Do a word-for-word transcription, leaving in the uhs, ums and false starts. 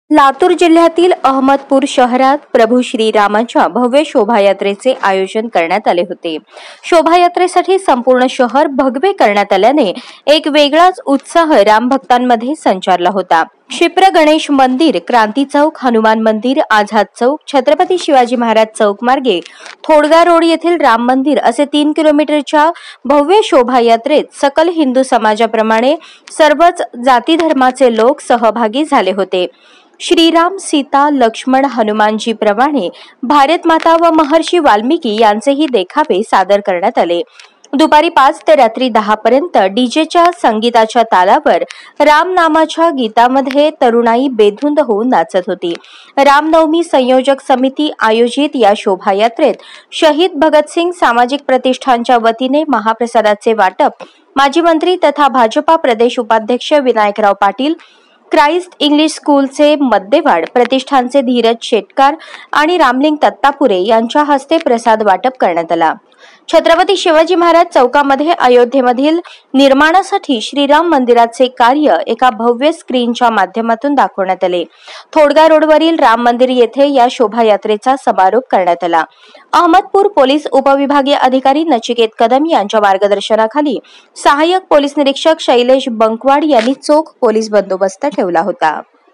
लातूर जिल्ह्यातील अहमदपूर शहरात प्रभू श्रीरामाच्या भव्य शोभायात्रेचे आयोजन करण्यात आले होते। शोभायात्रेसाठी संपूर्ण शहर भगवे करण्यात आल्याने एक वेगळाच उत्साह राम भक्तांमध्ये संचारला होता। क्षिप्र गणेश मंदिर, क्रांती चौक, हनुमान मंदिर, आझाद चौक, छत्रपती शिवाजी महाराज चौक मार्गे थोडगा रोड येथील राम मंदिर असे तीन किलोमीटरच्या भव्य शोभायात्रेत सकल हिंदू समाजाप्रमाणे सर्वच जाती धर्माचे लोक सहभागी झाले होते। श्रीराम, सीता, लक्ष्मण, हनुमानजी प्रमाणे भारत माता व महर्षी वाल्मिकी यांचेही देखावे सादर करण्यात आले। दुपारी पाच ते रात्री दहा पर्यंत डीजेच्या संगीताच्या तालावर राम नामाच्या गीतामध्ये तरुणाई बेधुंद होऊन नाचत होती। रामनवमी संयोजक समिती आयोजित या शोभायात्रेत शहीद भगतसिंग सामाजिक प्रतिष्ठानच्या वतीने महाप्रसादाचे वाटप माजी मंत्री तथा भाजपा प्रदेश उपाध्यक्ष विनायकराव पाटील, क्राइस्ट इंग्लिश स्कूलचे मद्देवाड प्रतिष्ठानचे धीरज शेटकार आणि रामलिंग दत्तापुरे यांच्या हस्ते प्रसाद वाटप करण्यात आला। छत्रपती शिवाजी महाराज चौकामध्ये अयोध्येमधील निर्माणासाठी श्रीराम मंदिराचे कार्य एका भव्य स्क्रीनच्या माध्यमातून दाखवण्यात आले। थोडगा रोडवरील राम मंदिर येथे या शोभायात्रेचा समारोप करण्यात आला। अहमदपूर पोलीस उपविभागीय अधिकारी नचिकेत कदम यांच्या मार्गदर्शनाखाली सहाय्यक पोलीस निरीक्षक शैलेश बंकवाड यांनी चोख पोलीस बंदोबस्त ठेवला होता।